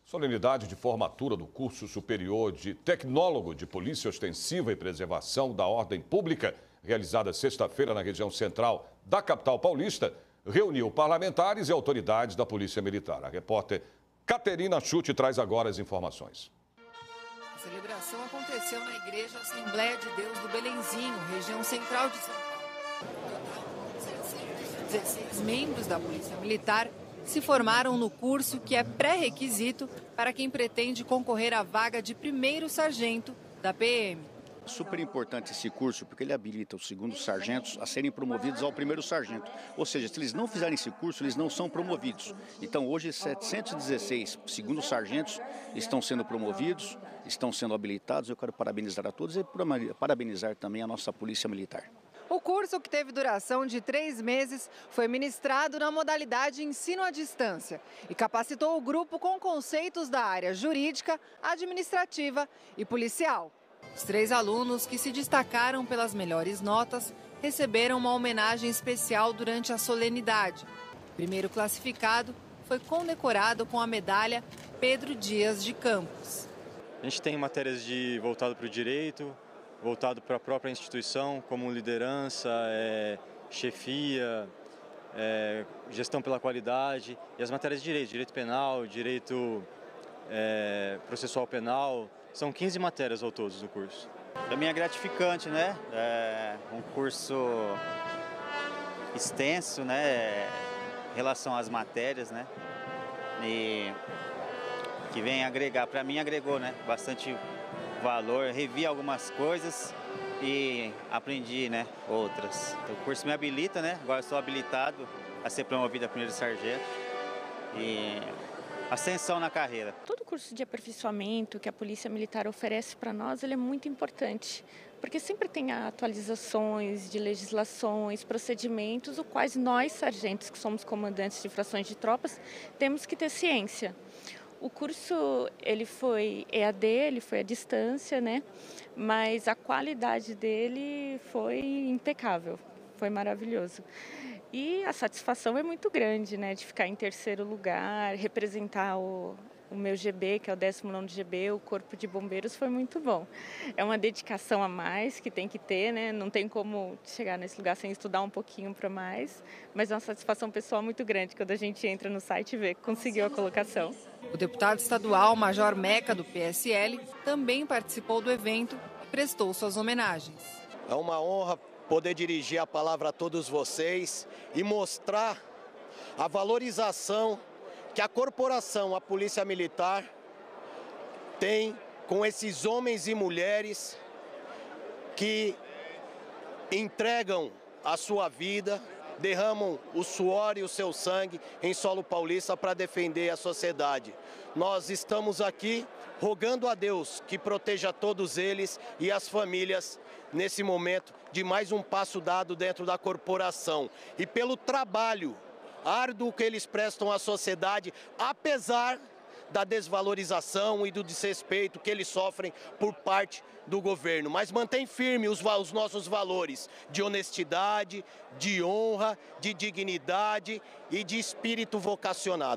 Solenidade de formatura do curso superior de Tecnólogo de Polícia Ostensiva e Preservação da Ordem Pública, realizada sexta-feira na região central da capital paulista, reuniu parlamentares e autoridades da Polícia Militar. A repórter Caterina Schutte traz agora as informações. A celebração aconteceu na Igreja Assembleia de Deus do Belenzinho, região central de São Paulo. 716 membros da Polícia Militar se formaram no curso que é pré-requisito para quem pretende concorrer à vaga de primeiro sargento da PM. Super importante esse curso porque ele habilita os segundos sargentos a serem promovidos ao primeiro sargento. Ou seja, se eles não fizerem esse curso, eles não são promovidos. Então hoje 716 segundos sargentos estão sendo promovidos, estão sendo habilitados. Eu quero parabenizar a todos e parabenizar também a nossa Polícia Militar. O curso, que teve duração de 3 meses, foi ministrado na modalidade ensino à distância e capacitou o grupo com conceitos da área jurídica, administrativa e policial. Os 3 alunos que se destacaram pelas melhores notas receberam uma homenagem especial durante a solenidade. O primeiro classificado foi condecorado com a medalha Pedro Dias de Campos. A gente tem matérias voltado para o direito, voltado para a própria instituição, como liderança, chefia, gestão pela qualidade, e as matérias de direito penal, direito processual penal, são 15 matérias ao todo do curso. Para mim é gratificante, né? É um curso extenso, né? Em relação às matérias, né? E que vem agregar, para mim agregou, né? Bastante valor, revi algumas coisas e aprendi, né, outras. Então, o curso me habilita, né? Agora estou habilitado a ser promovido a primeiro sargento e ascensão na carreira. Todo curso de aperfeiçoamento que a Polícia Militar oferece para nós, ele é muito importante, porque sempre tem atualizações de legislações, procedimentos, os quais nós, sargentos, que somos comandantes de frações de tropas, temos que ter ciência. O curso, ele foi EAD, ele foi à distância, né? Mas a qualidade dele foi impecável, foi maravilhoso. E a satisfação é muito grande, né? De ficar em terceiro lugar, representar o meu GB, que é o 19º GB, o Corpo de Bombeiros, foi muito bom. É uma dedicação a mais que tem que ter, né? Não tem como chegar nesse lugar sem estudar um pouquinho para mais, mas é uma satisfação pessoal muito grande quando a gente entra no site e vê que conseguiu a colocação. O deputado estadual Major Meca, do PSL, também participou do evento e prestou suas homenagens. É uma honra poder dirigir a palavra a todos vocês e mostrar a valorização que a corporação, a Polícia Militar, tem com esses homens e mulheres que entregam a sua vida, derramam o suor e o seu sangue em solo paulista para defender a sociedade. Nós estamos aqui rogando a Deus que proteja todos eles e as famílias nesse momento de mais um passo dado dentro da corporação. E pelo trabalho árduo que eles prestam à sociedade, apesar da desvalorização e do desrespeito que eles sofrem por parte do governo. Mas mantém firme os nossos valores de honestidade, de honra, de dignidade e de espírito vocacionado.